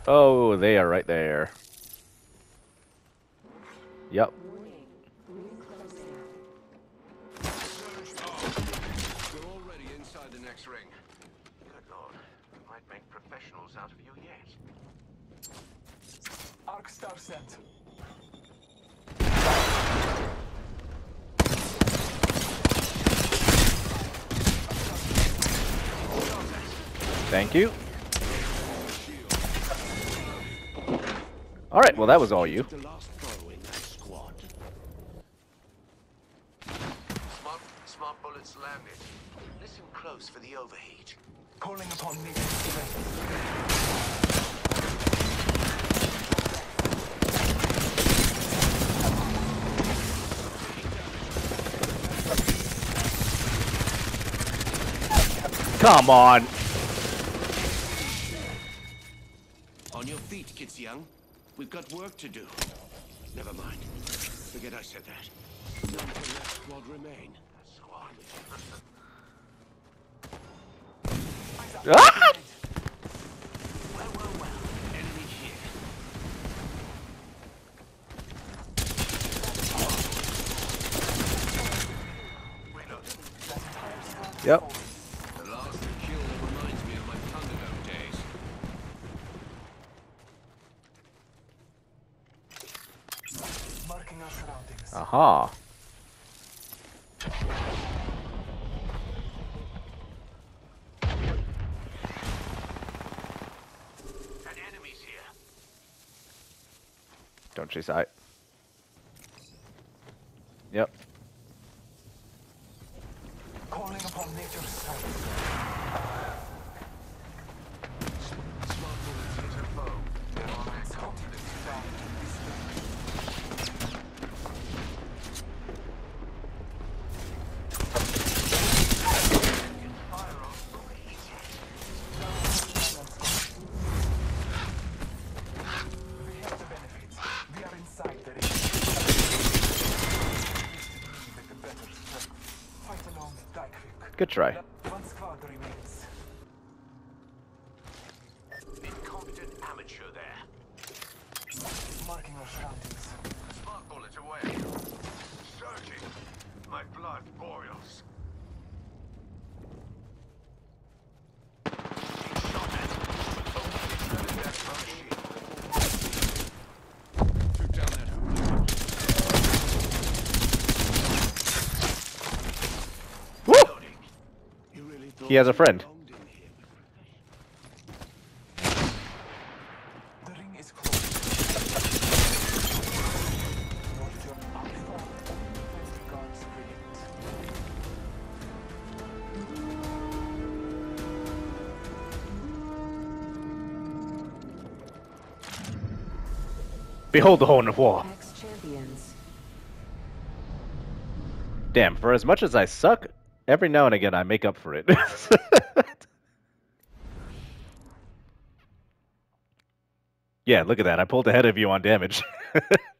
Oh, they are right there. Yep. We're already inside the next ring. Good lord, we might make professionals out of you yet. Arc Star sent. Thank you. All right, well that was all you. The last foe in that squad. Smart bullets landed. Listen close for the overheat. Calling upon nature's strength. Come on. On your feet, kids young. We've got work to do. Never mind. Forget I said that. None from that squad remain. Squad. Ah! Well. Enemy here. Reloading. Yep. The last kill reminds me of my Thunderdome days. Marking our surroundings. Aha. An enemy's here. Don't chase I. Yep. Calling upon nature's strength. Smart bullets hit a foe. They're on their confidence down. Fire off overheated. We have the benefits. We are inside the ring. With the better strength. Fight alone, die quick. Good try. One squad remains. Incompetent amateur there. Marking our surroundings. Smart bullet away. Surging. My blood boils. Shot at. Only that machine. Took down that hooligan. Woo! Loading. You really thought He has a friend. you belonged in here. The ring is closed. Guards brilliant. Behold the Horn of War. Ex-champions. Damn, for as much as I suck, every now and again I make up for it. Yeah, look at that. I pulled ahead of you on damage.